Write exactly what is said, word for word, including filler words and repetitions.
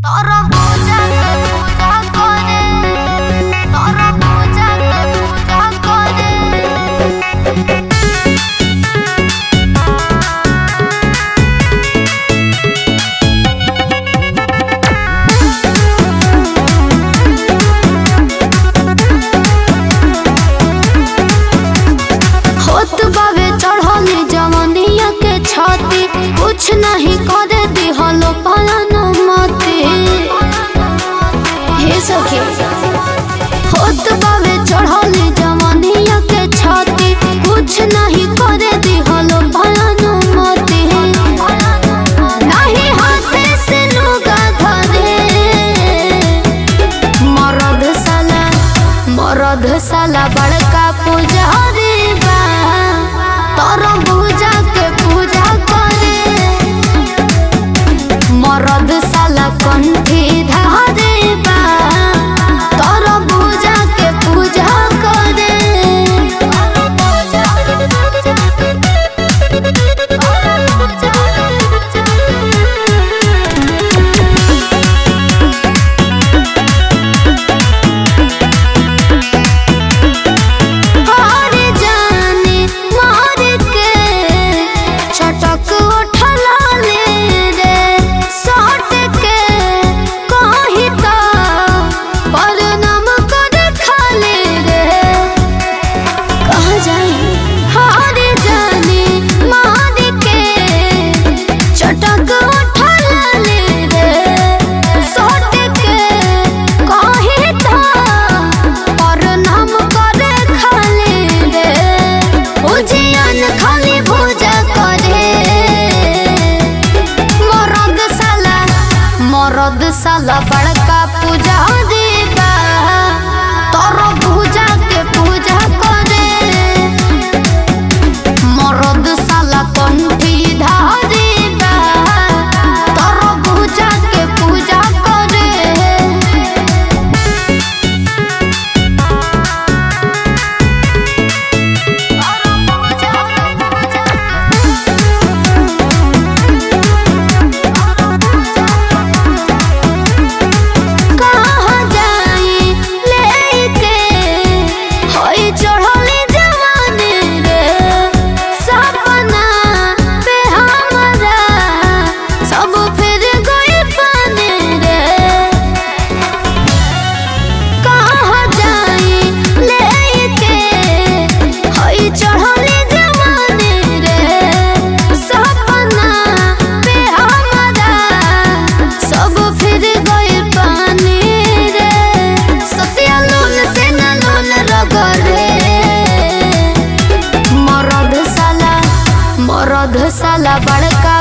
तोरा पूजा के पूजा करे, तोरा पूजा के पूजा करे। होत बावे चढ़ले जवनिया के छाती, कुछ नहीं करे दिहलो पालन मते। हे सखी होत बावे चढ़ले जवनिया के छाती, कुछ नहीं करे दिहलो पालन मते। नहीं हाथे से लुगा धरे, मरद साला मरद साला बड़का पुजारी बा, तोरा पूजा के पूजा करे। मरद साला कंठी धारे बा, तोरा पूजा के पूजा करे। हरे जाने मार के छटक उठला ले रे, सट के कहीं तो परनाम कर खाले रे। कहाँ जाए हरे जाने मार के छटक उठला ले रे, सट के कहीं तो परनाम कर खाले रे। उजियन खाली पूजा करे, मरद साला मरद साला बड़का पुजारी बा, तोरा पूजा के पूजा करे। मरद साला कंठी धारी बा, तोरा पूजा के पूजा करे। कहाँ जाई लेके होई चढ़ली जवानी रे, सपना पे हमारा सब फिर गई पानी रे। कहाँ जाई लेके होई चढ़ली जवानी रे, सपना पे हमारा सब फिर गई पानी रे। सतिया लोल से न लोल रगरे, मरद साला मरद साला बड़का